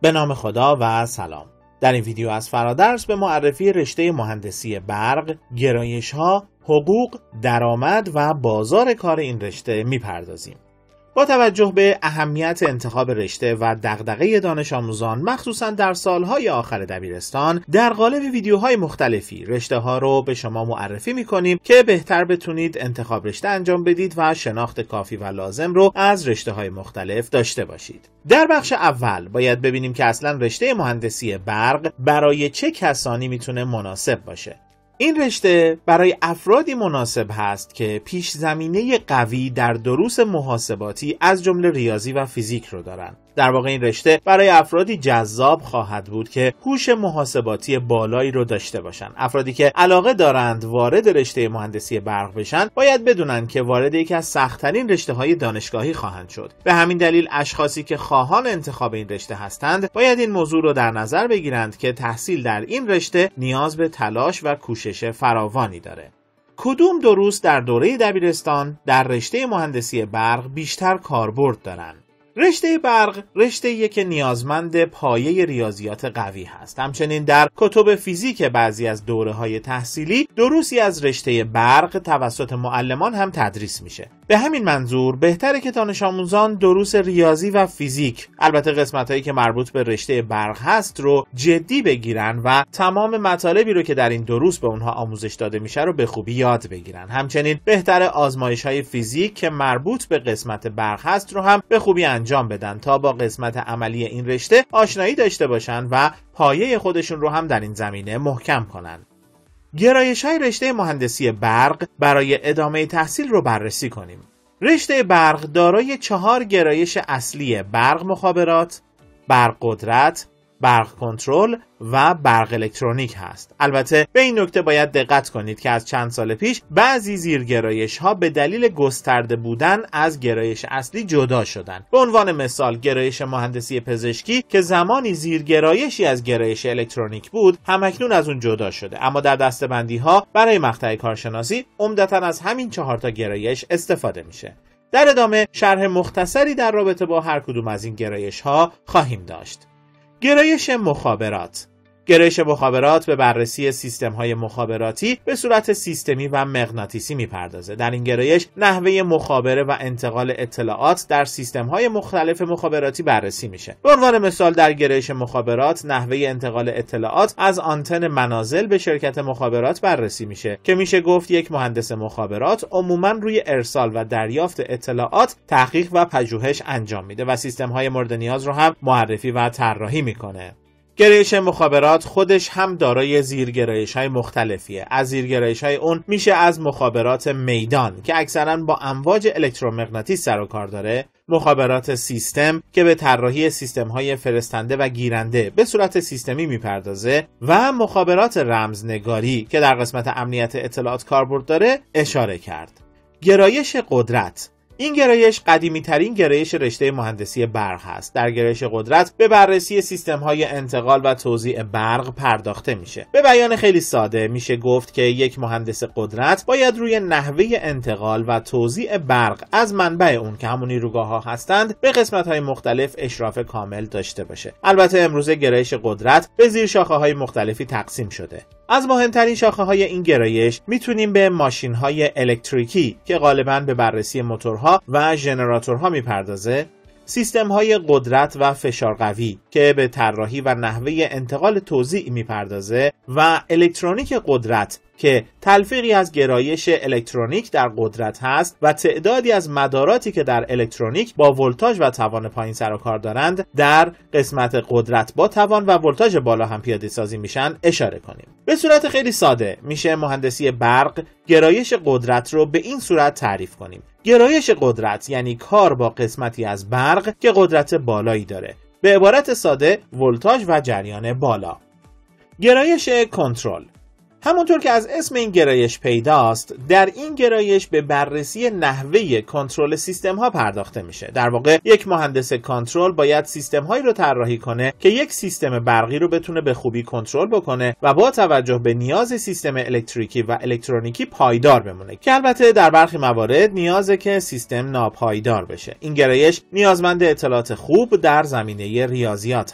به نام خدا و سلام. در این ویدیو از فرادرس به معرفی رشته مهندسی برق، گرایش‌ها، حقوق، درآمد و بازار کار این رشته میپردازیم. با توجه به اهمیت انتخاب رشته و دغدغه دانش آموزان مخصوصا در سالهای آخر دبیرستان، در قالب ویدیوهای مختلفی رشته ها رو به شما معرفی میکنیم که بهتر بتونید انتخاب رشته انجام بدید و شناخت کافی و لازم رو از رشته های مختلف داشته باشید. در بخش اول باید ببینیم که اصلا رشته مهندسی برق برای چه کسانی میتونه مناسب باشه. این رشته برای افرادی مناسب هست که پیش زمینه قوی در دروس محاسباتی از جمله ریاضی و فیزیک رو دارن. در واقع این رشته برای افرادی جذاب خواهد بود که هوش محاسباتی بالایی رو داشته باشن. افرادی که علاقه دارند وارد رشته مهندسی برق بشن باید بدونن که وارد یکی از سخت‌ترین رشته‌های دانشگاهی خواهند شد. به همین دلیل اشخاصی که خواهان انتخاب این رشته هستند باید این موضوع رو در نظر بگیرند که تحصیل در این رشته نیاز به تلاش و کوشش فراوانی داره. کدوم دروس در دوره دبیرستان در رشته مهندسی برق بیشتر کاربرد دارن؟ رشته برق رشته‌ای که نیازمند پایه ریاضیات قوی هست. همچنین در کتب فیزیک بعضی از دوره‌های تحصیلی دروسی از رشته برق توسط معلمان هم تدریس میشه. به همین منظور بهتره که دانش آموزان دروس ریاضی و فیزیک، البته قسمت‌هایی که مربوط به رشته برق هست رو جدی بگیرن و تمام مطالبی رو که در این دروس به اونها آموزش داده میشه رو به خوبی یاد بگیرن. همچنین بهتره آزمایش‌های فیزیک که مربوط به قسمت برق هست رو هم به خوبی انجام بدن تا با قسمت عملی این رشته آشنایی داشته باشن و پایه خودشون رو هم در این زمینه محکم کنن. گرایش‌های رشته مهندسی برق برای ادامه تحصیل رو بررسی کنیم. رشته برق دارای 4 گرایش اصلی برق مخابرات، برق قدرت، برق کنترل و برق الکترونیک هست. البته به این نکته باید دقت کنید که از چند سال پیش بعضی زیرگرایش ها به دلیل گسترده بودن از گرایش اصلی جدا شدن. به عنوان مثال گرایش مهندسی پزشکی که زمانی زیرگرایشی از گرایش الکترونیک بود همکنون از اون جدا شده، اما در دسته‌بندی ها برای مقطع کارشناسی عمدتاً از همین 4 تا گرایش استفاده میشه. در ادامه شرح مختصری در رابطه با هر کدوم از این گرایش ها خواهیم داشت. گرایش مخابرات. گرایش مخابرات به بررسی سیستم‌های مخابراتی به صورت سیستمی و مغناطیسی می‌پردازه. در این گرایش نحوه مخابره و انتقال اطلاعات در سیستم‌های مختلف مخابراتی بررسی میشه. به عنوان مثال در گرایش مخابرات نحوه انتقال اطلاعات از آنتن منازل به شرکت مخابرات بررسی میشه که میشه گفت یک مهندس مخابرات عموماً روی ارسال و دریافت اطلاعات تحقیق و پژوهش انجام میده و سیستم‌های مورد نیاز رو هم معرفی و طراحی میکنه. گرایش مخابرات خودش هم دارای زیرگرایش‌های مختلفیه. از زیرگرایش‌های اون میشه از مخابرات میدان که اکثراً با امواج الکترومغناطیس سر و کار داره، مخابرات سیستم که به طراحی سیستم‌های فرستنده و گیرنده به صورت سیستمی میپردازه و مخابرات رمزنگاری که در قسمت امنیت اطلاعات کاربرد داره اشاره کرد. گرایش قدرت. این گرایش قدیمی ترین گرایش رشته مهندسی برق هست. در گرایش قدرت به بررسی سیستم‌های انتقال و توزیع برق پرداخته میشه. به بیان خیلی ساده میشه گفت که یک مهندس قدرت باید روی نحوه انتقال و توزیع برق از منبع اون که همون نیروگاه‌ها هستند به قسمت‌های مختلف اشراف کامل داشته باشه. البته امروزه گرایش قدرت به زیر شاخه‌های مختلفی تقسیم شده. از مهمترین شاخه‌های این گرایش میتونیم به ماشین‌های الکتریکی که غالباً به بررسی موتورها و ژنراتورها میپردازه، سیستم‌های قدرت و فشار قوی که به طراحی و نحوه انتقال توزیع میپردازه و الکترونیک قدرت که تلفیقی از گرایش الکترونیک در قدرت هست و تعدادی از مداراتی که در الکترونیک با ولتاژ و توان پایین سر و کار دارند در قسمت قدرت با توان و ولتاژ بالا هم پیاده سازی میشن اشاره کنیم. به صورت خیلی ساده میشه مهندسی برق گرایش قدرت رو به این صورت تعریف کنیم. گرایش قدرت یعنی کار با قسمتی از برق که قدرت بالایی داره. به عبارت ساده ولتاژ و جریان بالا. گرایش کنترل. همونطور که از اسم این گرایش پیداست، در این گرایش به بررسی نحوه کنترل سیستم ها پرداخته میشه. در واقع یک مهندس کنترل باید سیستم هایی رو طراحی کنه که یک سیستم برقی رو بتونه به خوبی کنترل بکنه و با توجه به نیاز سیستم الکتریکی و الکترونیکی پایدار بمونه، که البته در برخی موارد نیازه که سیستم ناپایدار بشه. این گرایش نیازمند اطلاعات خوب در زمینه ریاضیات هست.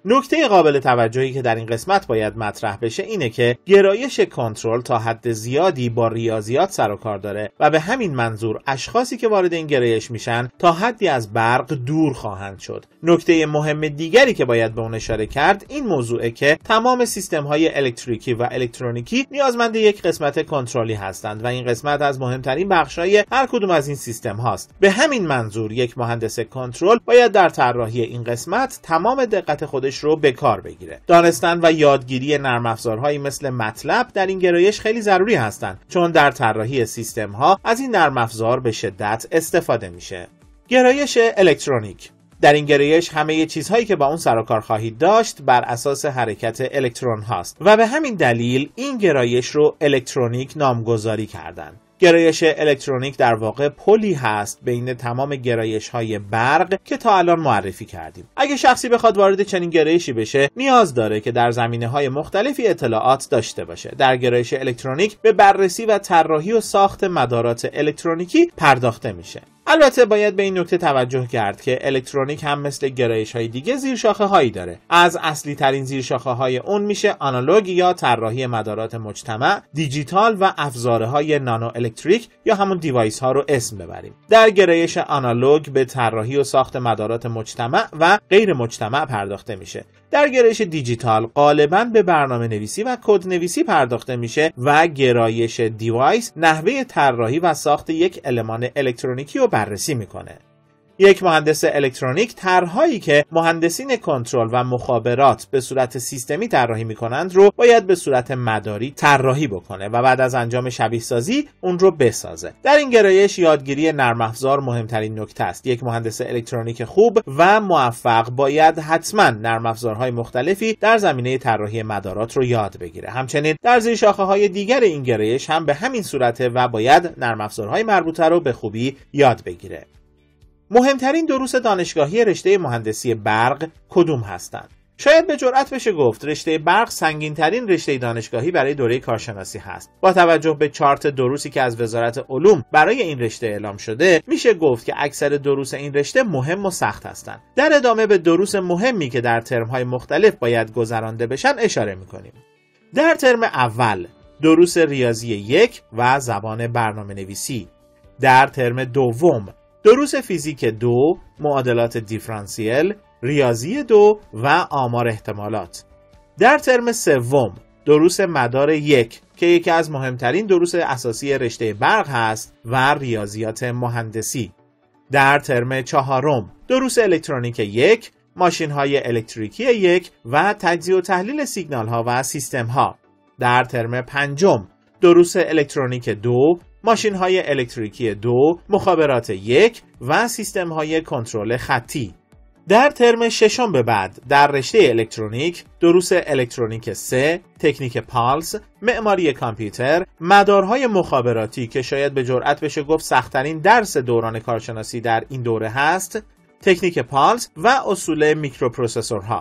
نکته قابل توجهی که در این قسمت باید مطرح بشه اینه که گرایش کنترل تا حد زیادی با ریاضیات سر و کار داره و به همین منظور اشخاصی که وارد این گرایش میشن تا حدی از برق دور خواهند شد. نکته مهم دیگری که باید به اون اشاره کرد این موضوعه که تمام سیستم‌های الکتریکی و الکترونیکی نیازمند یک قسمت کنترلی هستند و این قسمت از مهمترین بخش‌های هر کدوم از این سیستم هاست. به همین منظور یک مهندس کنترل باید در طراحی این قسمت تمام دقت خودش رو به کار بگیره. دانستن و یادگیری نرم افزارهایی مثل مطلب در این گرایش خیلی ضروری هستند، چون در طراحی سیستم ها از این نرم افزار به شدت استفاده میشه. گرایش الکترونیک. در این گرایش همه چیزهایی که با اون سر و کار خواهید داشت بر اساس حرکت الکترون هاست و به همین دلیل این گرایش رو الکترونیک نامگذاری کردن. گرایش الکترونیک در واقع پلی هست بین تمام گرایش‌های برق که تا الان معرفی کردیم. اگه شخصی بخواد وارد چنین گرایشی بشه، نیاز داره که در زمینه‌های مختلفی اطلاعات داشته باشه. در گرایش الکترونیک به بررسی و طراحی و ساخت مدارات الکترونیکی پرداخته میشه. البته باید به این نکته توجه کرد که الکترونیک هم مثل گرایش‌های دیگه زیرشاخه‌هایی داره. از اصلی ترین زیرشاخه‌های اون میشه آنالوگ یا طراحی مدارات مجتمع، دیجیتال و افزارهای نانو الکتریک یا همون دیوایس ها رو اسم ببریم. در گرایش آنالوگ به طراحی و ساخت مدارات مجتمع و غیر مجتمع پرداخته میشه. در گرایش دیجیتال غالباً به برنامه نویسی و کد نویسی پرداخته میشه و گرایش دیوایس نحوه طراحی و ساخت یک المان الکترونیکی رو بررسی میکنه. یک مهندس الکترونیک طرح‌هایی که مهندسین کنترل و مخابرات به صورت سیستمی طراحی می‌کنند رو باید به صورت مداری طراحی بکنه و بعد از انجام شبیه سازی اون رو بسازه. در این گرایش یادگیری نرم افزار مهمترین نکته است. یک مهندس الکترونیک خوب و موفق باید حتما نرم افزارهای مختلفی در زمینه طراحی مدارات رو یاد بگیره. همچنین در زیر شاخه‌های دیگر این گرایش هم به همین صورته و باید نرم افزارهای مربوطه رو به خوبی یاد بگیره. مهمترین دروس دانشگاهی رشته مهندسی برق کدوم هستند؟ شاید به جرئت بشه گفت رشته برق سنگین‌ترین رشته دانشگاهی برای دوره کارشناسی هست. با توجه به چارت دروسی که از وزارت علوم برای این رشته اعلام شده، میشه گفت که اکثر دروس این رشته مهم و سخت هستند. در ادامه به دروس مهمی که در ترم‌های مختلف باید گذرانده بشن اشاره می‌کنیم. در ترم اول دروس ریاضی 1 و زبان برنامه‌نویسی. در ترم دوم دروس فیزیک 2، معادلات دیفرانسیل، ریاضی 2 و آمار احتمالات. در ترم سوم دروس مدار 1 که یکی از مهمترین دروس اساسی رشته برق هست و ریاضیات مهندسی. در ترم چهارم دروس الکترونیک 1، ماشین‌های الکتریکی 1 و تجزیه و تحلیل سیگنال‌ها و سیستم‌ها. در ترم پنجم دروس الکترونیک 2، ماشین‌های الکتریکی 2، مخابرات 1 و سیستم‌های کنترل خطی. در ترم ششم به بعد در رشته الکترونیک دروس الکترونیک 3، تکنیک پالس، معماری کامپیوتر، مدارهای مخابراتی که شاید به جرئت بشه گفت سخت‌ترین درس دوران کارشناسی در این دوره هست، تکنیک پالس و اصول میکروپروسسورها.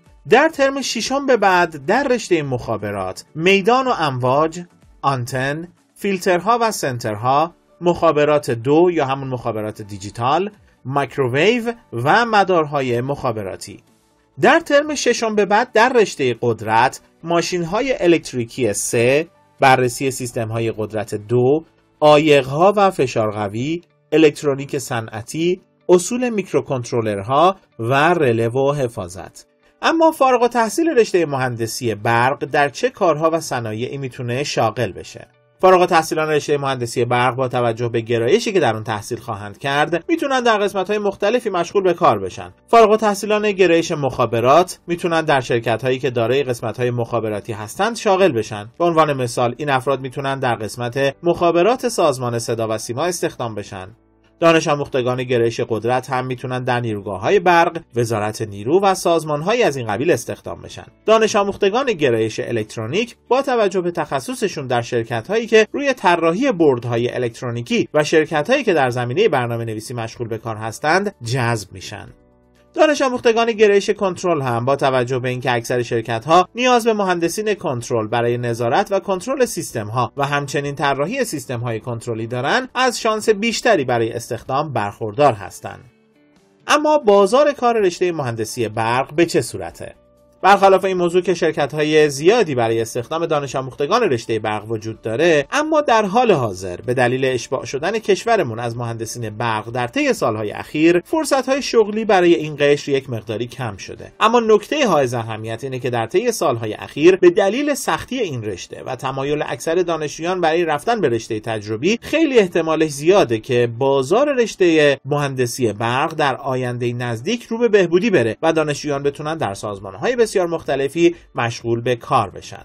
در ترم ششم به بعد در رشته مخابرات میدان و امواج، آنتن، فیلترها و سنترها، مخابرات 2 یا همون مخابرات دیجیتال، مایکروویو و مدارهای مخابراتی. در ترم ششم به بعد در رشته قدرت ماشین‌های الکتریکی 3، بررسی سیستم‌های قدرت 2، عایق‌ها و فشار قوی، الکترونیک صنعتی، اصول میکروکنترلرها و رله و حفاظت. اما فارغ التحصیل رشته مهندسی برق در چه کارها و صنایعی میتونه شاغل بشه؟ فارغ التحصیلان رشته مهندسی برق با توجه به گرایشی که در اون تحصیل خواهند کرد میتونن در قسمت‌های مختلفی مشغول به کار بشن. فارغ التحصیلان گرایش مخابرات میتونن در شرکت‌هایی که دارای قسمت‌های مخابراتی هستند شاغل بشن. به عنوان مثال این افراد میتونن در قسمت مخابرات سازمان صدا و سیما استخدام بشن. دانش آموختگان گرایش قدرت هم میتونن در نیروگاه‌های برق، وزارت نیرو و سازمان‌هایی از این قبیل استخدام بشن. دانش آموختگان گرایش الکترونیک با توجه به تخصصشون در شرکت‌هایی که روی طراحی بردهای الکترونیکی و شرکت‌هایی که در زمینه برنامه‌نویسی مشغول به کار هستند جذب میشن. دانش آموختگان گرایش کنترل هم با توجه به اینکه اکثر شرکت‌ها نیاز به مهندسین کنترل برای نظارت و کنترل سیستم‌ها و همچنین طراحی سیستم‌های کنترلی دارن، از شانس بیشتری برای استخدام برخوردار هستند. اما بازار کار رشته مهندسی برق به چه صورته؟ برخلاف این موضوع که شرکت‌های زیادی برای استخدام دانش آموختگان رشته برق وجود داره، اما در حال حاضر به دلیل اشباع شدن کشورمون از مهندسین برق در طی سالهای اخیر، فرصت‌های شغلی برای این قشر یک مقداری کم شده. اما نکته حائز اهمیت اینه که در طی سالهای اخیر به دلیل سختی این رشته و تمایل اکثر دانشجویان برای رفتن به رشته تجربی، خیلی احتمالش زیاده که بازار رشته مهندسی برق در آینده نزدیک رو به بهبودی بره و دانشجویان بتونن در سازمان‌های بسیار مختلفی مشغول به کار بشن.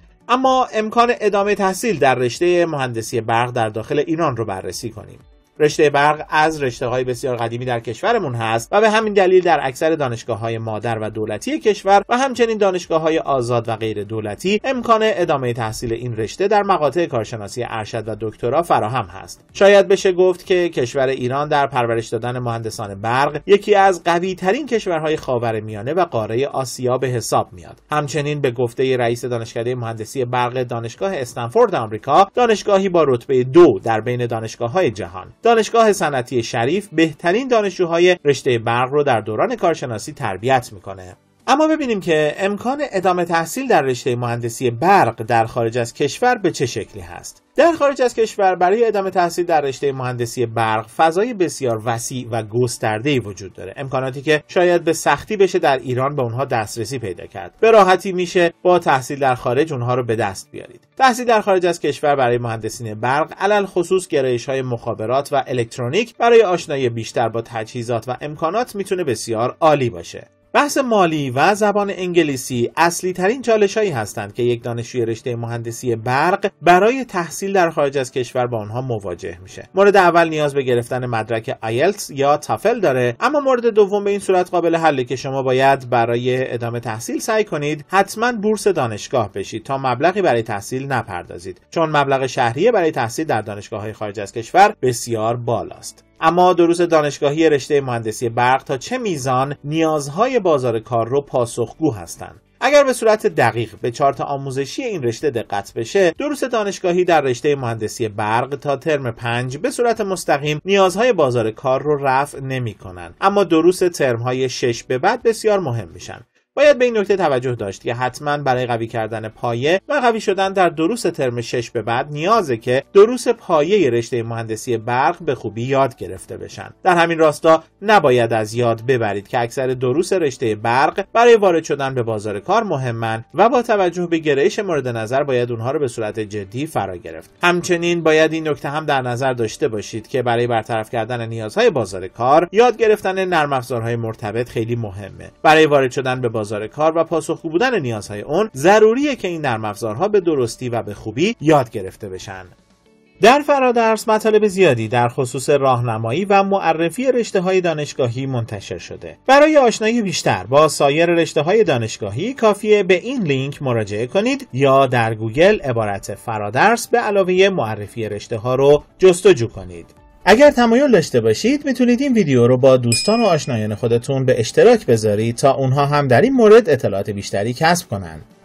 اما امکان ادامه تحصیل در رشته مهندسی برق در داخل ایران رو بررسی کنیم. رشته برق از رشته‌های بسیار قدیمی در کشورمون هست و به همین دلیل در اکثر دانشگاه‌های مادر و دولتی کشور و همچنین دانشگاه‌های آزاد و غیر دولتی امکان ادامه تحصیل این رشته در مقاطع کارشناسی ارشد و دکترا فراهم هست. شاید بشه گفت که کشور ایران در پرورش دادن مهندسان برق یکی از قوی‌ترین کشورهای خاورمیانه و قاره آسیا به حساب میاد. همچنین به گفته رئیس دانشکده مهندسی برق دانشگاه استنفورد آمریکا، دانشگاهی با رتبه 2 در بین دانشگاه‌های جهان، دانشگاه صنعتی شریف بهترین دانشجوهای رشته برق رو در دوران کارشناسی تربیت میکنه. اما ببینیم که امکان ادامه تحصیل در رشته مهندسی برق در خارج از کشور به چه شکلی هست. در خارج از کشور برای ادامه تحصیل در رشته مهندسی برق فضای بسیار وسیع و گسترده‌ای وجود داره. امکاناتی که شاید به سختی بشه در ایران به اونها دسترسی پیدا کرد. به راحتی میشه با تحصیل در خارج اونها رو به دست بیارید. تحصیل در خارج از کشور برای مهندسین برق علل خصوص گرایش‌های مخابرات و الکترونیک برای آشنایی بیشتر با تجهیزات و امکانات میتونه بسیار عالی باشه. بحث مالی و زبان انگلیسی اصلی ترین چالش‌هایی هستند که یک دانشجوی رشته مهندسی برق برای تحصیل در خارج از کشور با آنها مواجه میشه. مورد اول نیاز به گرفتن مدرک آیلتس یا تافل داره، اما مورد دوم به این صورت قابل حله که شما باید برای ادامه تحصیل سعی کنید حتما بورس دانشگاه بشید تا مبلغی برای تحصیل نپردازید، چون مبلغ شهریه برای تحصیل در دانشگاه‌های خارج از کشور بسیار بالاست. اما دروس دانشگاهی رشته مهندسی برق تا چه میزان نیازهای بازار کار رو پاسخگو هستند؟ اگر به صورت دقیق به چارت آموزشی این رشته دقت بشه، دروس دانشگاهی در رشته مهندسی برق تا ترم 5 به صورت مستقیم نیازهای بازار کار رو رفع نمی‌کنند، اما دروس ترم‌های 6 به بعد بسیار مهم میشن. باید به این نکته توجه داشت که حتما برای قوی کردن پایه و قوی شدن در دروس ترم 6 به بعد نیازه که دروس پایه رشته مهندسی برق به خوبی یاد گرفته بشن. در همین راستا نباید از یاد ببرید که اکثر دروس رشته برق برای وارد شدن به بازار کار مهمن و با توجه به گرایش مورد نظر باید اونها رو به صورت جدی فرا گرفت. همچنین باید این نکته هم در نظر داشته باشید که برای برطرف کردن نیازهای بازار کار، یاد گرفتن نرم افزارهای مرتبط خیلی مهمه. برای وارد شدن به بازار کار و پاسخگو بودن نیازهای اون ضروریه که این نرم افزارها به درستی و به خوبی یاد گرفته بشن. در فرادرس مطالب زیادی در خصوص راهنمایی و معرفی رشته‌های دانشگاهی منتشر شده. برای آشنایی بیشتر با سایر رشته‌های دانشگاهی کافیه به این لینک مراجعه کنید یا در گوگل عبارت فرادرس به علاوه معرفی رشته‌ها رو جستجو کنید. اگر تمایل داشته باشید میتونید این ویدیو رو با دوستان و آشنایان خودتون به اشتراک بذارید تا اونها هم در این مورد اطلاعات بیشتری کسب کنن.